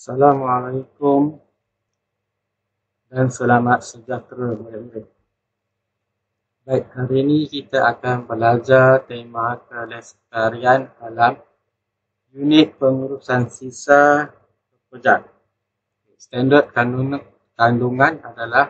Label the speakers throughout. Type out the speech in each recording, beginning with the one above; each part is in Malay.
Speaker 1: Assalamualaikum dan selamat sejahtera murid-murid. Baik, hari ini kita akan belajar tema kelestarian alam unit pengurusan sisa pekerjaan. Standard kandungan adalah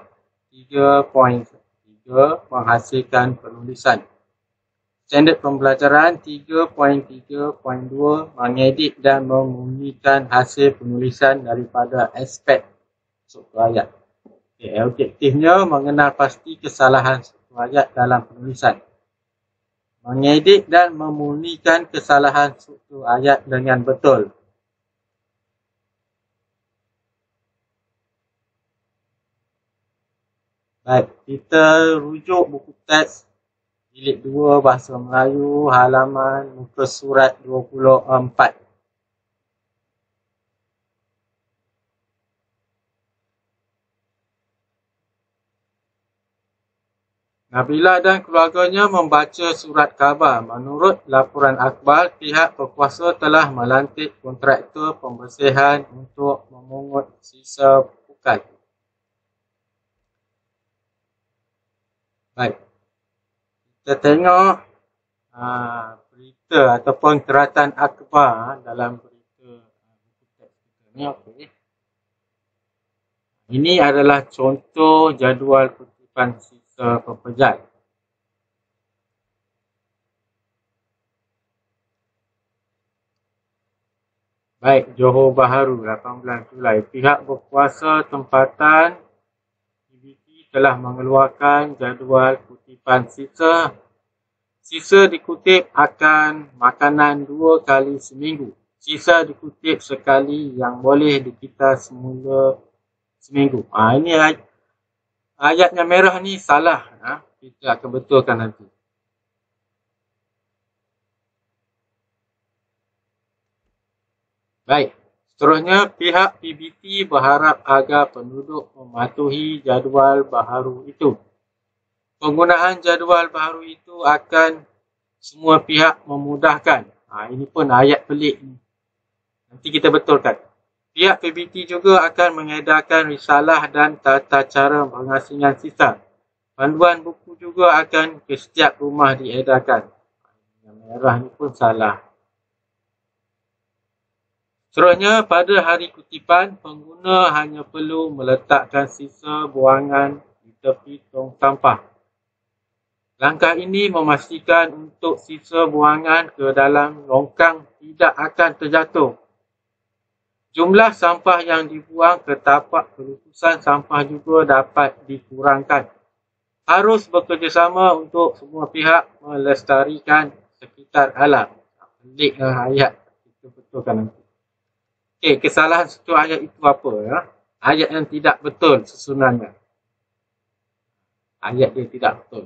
Speaker 1: 3.3 menghasilkan penulisan. Standard pembelajaran 3.3.2 mengedit dan memurnikan hasil penulisan daripada aspek struktur ayat. Objektifnya mengenal pasti kesalahan struktur ayat dalam penulisan. Mengedit dan memurnikan kesalahan struktur ayat dengan betul. Baik, kita rujuk buku teks jilid 2 Bahasa Melayu halaman muka surat 24. Nabila dan keluarganya membaca surat khabar. Menurut laporan akhbar, pihak berkuasa telah melantik kontraktor pembersihan untuk memungut sisa pukat. Baik. Kita tengok berita ataupun keratan akhbar dalam berita buku teks kita ni. Okay. Ini adalah contoh jadual kutipan sisa pekerjaan. Baik, Johor Bahru 18 Julai. Pihak berkuasa tempatan PBT telah mengeluarkan jadual kutipan sisa. Sisa dikutip akan makanan 2 kali seminggu. Sisa dikutip sekali yang boleh dikita semula seminggu. Ini ayat yang merah ni salah. Kita akan betulkan nanti. Baik. Seterusnya, pihak PBT berharap agar penduduk mematuhi jadual baharu itu. Penggunaan jadual baharu itu akan semua pihak memudahkan. Ini pun ayat pelik ni. Nanti kita betulkan. Pihak PBT juga akan mengedarkan risalah dan tata cara pengasingan sisa. Panduan buku juga akan ke setiap rumah diedarkan. Yang merah ni pun salah. Seterusnya, pada hari kutipan, pengguna hanya perlu meletakkan sisa buangan di tepi tong sampah. Langkah ini memastikan untuk sisa buangan ke dalam longkang tidak akan terjatuh. Jumlah sampah yang dibuang ke tapak pelupusan sampah juga dapat dikurangkan. Harus bekerjasama untuk semua pihak melestarikan sekitar alam. Pelik ayat. Kita betulkan nanti. Okey, kesalahan struktur ayat itu apa? Ayat yang tidak betul susunannya. Ayat dia tidak betul.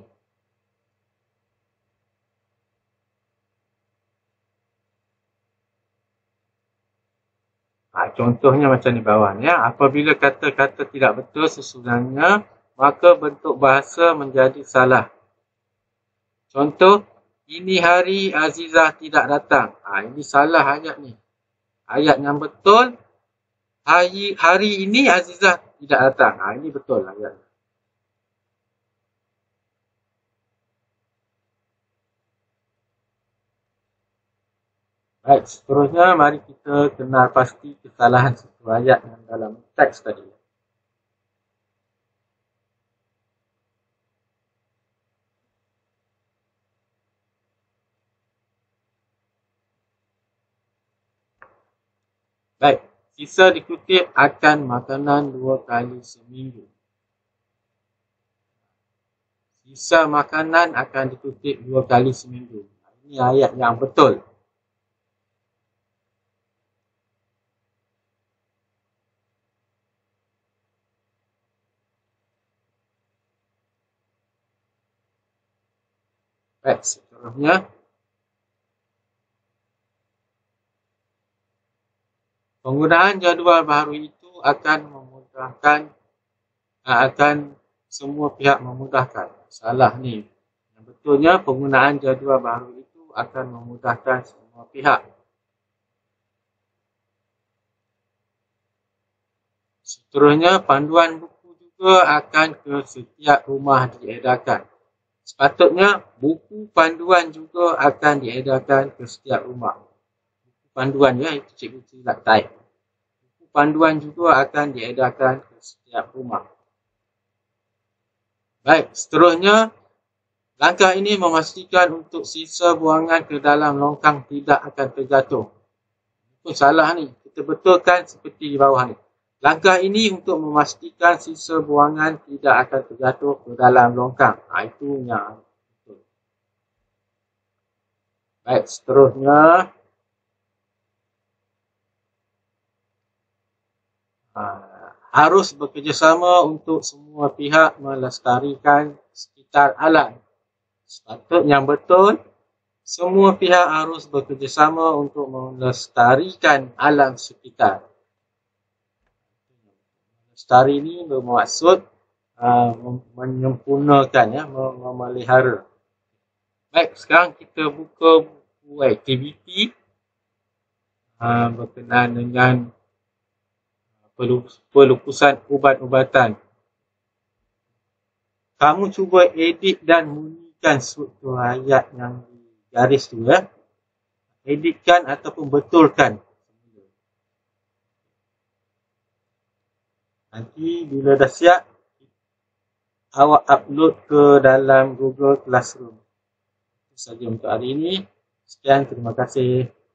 Speaker 1: Contohnya macam di bawah ni. Apabila kata-kata tidak betul susunannya, maka bentuk bahasa menjadi salah. Contoh, ini hari Azizah tidak datang. Ini salah ayat ni. Ayat yang betul, hari ini Azizah tidak datang. Ini betul ayat. Baik, seterusnya mari kita kenal pasti kesalahan struktur ayat yang dalam teks tadi. Baik, sisa dikutip akan makanan 2 kali seminggu. Sisa makanan akan dikutip 2 kali seminggu. Ini ayat yang betul. Baik, seterusnya. Penggunaan jadual baharu itu akan semua pihak memudahkan. Salah ni. Yang betulnya penggunaan jadual baharu itu akan memudahkan semua pihak. Seterusnya, panduan buku juga akan ke setiap rumah diedarkan. Sepatutnya, buku panduan juga akan diedarkan ke setiap rumah. Buku panduan ya, itu cikgu silap type. Buku panduan juga akan diedarkan ke setiap rumah. Baik, seterusnya, langkah ini memastikan untuk sisa buangan ke dalam longkang tidak akan terjatuh. Itu salah ni. Kita betulkan seperti di bawah ni. Langkah ini untuk memastikan sisa buangan tidak akan terjatuh ke dalam longkang. Itu yang betul. Baik, seterusnya. Harus bekerjasama untuk semua pihak melestarikan sekitar alam. Sepatutnya betul. Semua pihak harus bekerjasama untuk melestarikan alam sekitar. Melestari ini bermaksud menyempurnakan, ya, memelihara. Baik, sekarang kita buka buku aktiviti berkenaan dengan pelupusan ubat-ubatan. Kamu cuba edit dan bunyikan struktur ayat yang garis tu, ya. Editkan ataupun betulkan. Nanti bila dah siap, awak upload ke dalam Google Classroom. Itu saja untuk hari ini. Sekian, terima kasih.